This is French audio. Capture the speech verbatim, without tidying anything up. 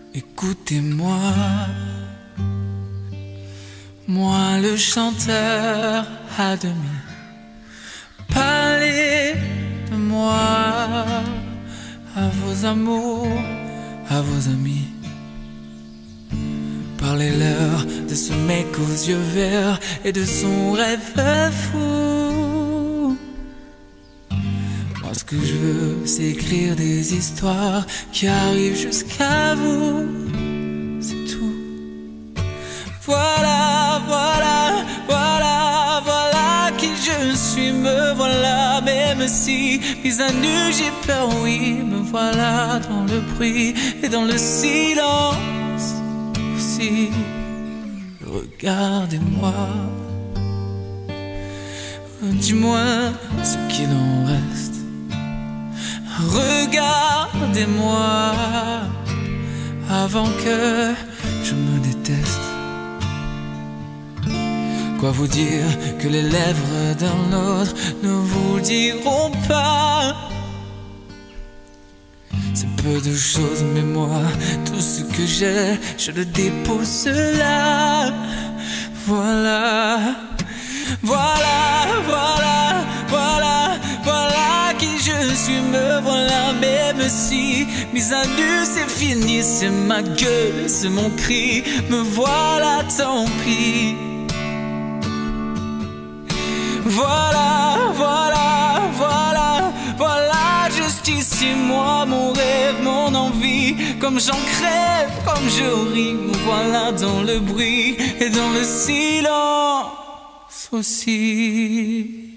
Écoutez-moi, moi le chanteur à demi. Parlez de moi à vos amours, à vos amis. Parlez-leur de ce mec aux yeux verts et de son rêve fou. Moi ce que je veux c'est écrire des histoires qui arrivent jusqu'à vous. C'est tout. Voilà, voilà, voilà, voilà qui je suis. Me voilà, même si mis à nu j'ai peur, oui. Me voilà dans le bruit et dans le silence aussi. Regardez-moi, dis-moi ce qu'il en reste. Regardez-moi avant que je me déteste. Quoi vous dire que les lèvres d'un autre ne vous diront pas? C'est peu de choses, mais moi, tout ce que j'ai, je le dépose là. Voilà, voilà, voilà, voilà, voilà qui je suis. Me voilà, même si mise à nu c'est fini, c'est ma gueule, c'est mon cri. Me voilà, tant pis. Voilà, voilà, voilà, voilà, juste ici, moi, mon rêve, mon envie. Comme j'en crève, comme je ris, me voilà dans le bruit et dans le silence aussi.